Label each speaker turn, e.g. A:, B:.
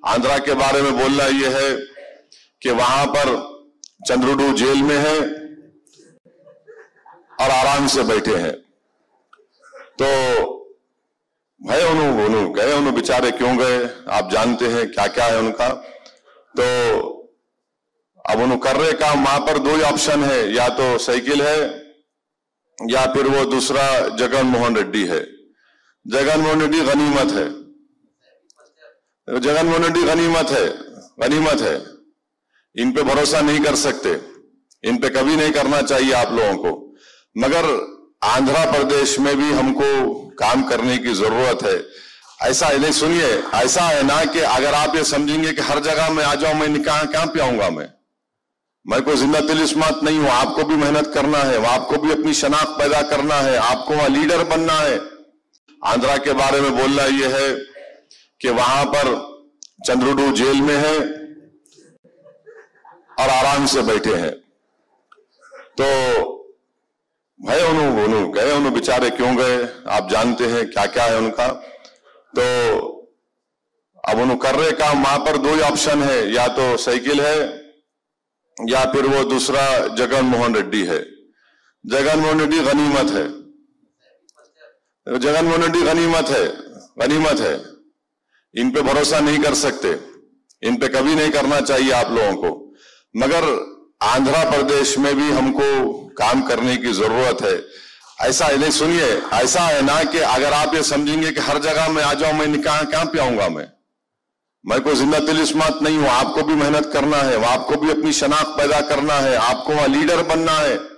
A: आंध्रा के बारे में बोलना यह है कि वहां पर चंद्रुडू जेल में है और आराम से बैठे हैं। तो भाई उन्होंने गए, उन्होंने बेचारे क्यों गए आप जानते हैं, क्या क्या है उनका। तो अब उन्होंने कर रहे काम, वहां पर दो ही ऑप्शन है, या तो साइकिल है या फिर वो दूसरा जगन मोहन रेड्डी है। जगन मोहन रेड्डी गनीमत है, जगन मोहन रेड्डी गनीमत है। इन पे भरोसा नहीं कर सकते, इन पे कभी नहीं करना चाहिए आप लोगों को। मगर आंध्र प्रदेश में भी हमको काम करने की जरूरत है। ऐसा नहीं, सुनिए, ऐसा है ना कि अगर आप ये समझेंगे कि हर जगह में आ जाऊं, मैं कहां पे आऊंगा, मैं कोई जिंदा तिलिस्मात नहीं हूं। आपको भी मेहनत करना है, आपको भी अपनी शनाख्त पैदा करना है, आपको वहां लीडर बनना है। आंध्रा के बारे में बोलना यह है कि वहां पर चंद्रुडू जेल में है और आराम से बैठे हैं। तो भाई उन्होंने गए, उन्होंने बेचारे क्यों गए आप जानते हैं, क्या क्या है उनका। तो अब उन्होंने कर रहे काम, वहां पर दो ही ऑप्शन है, या तो साइकिल है या फिर वो दूसरा जगन मोहन रेड्डी है। जगन मोहन रेड्डी गनीमत है, जगन मोहन रेड्डी गनीमत है। इन पे भरोसा नहीं कर सकते, इन पे कभी नहीं करना चाहिए आप लोगों को। मगर आंध्र प्रदेश में भी हमको काम करने की जरूरत है। ऐसा नहीं, सुनिए, ऐसा है ना कि अगर आप ये समझेंगे कि हर जगह में आ जाऊं, मैं कहां पे आऊंगा, मैं कोई जिंदा तिलिस्मात नहीं हूं। आपको भी मेहनत करना है, आपको भी अपनी शनाख्त पैदा करना है, आपको वहां लीडर बनना है।